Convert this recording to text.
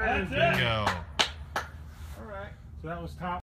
That's it. Bingo. All right. So that was top.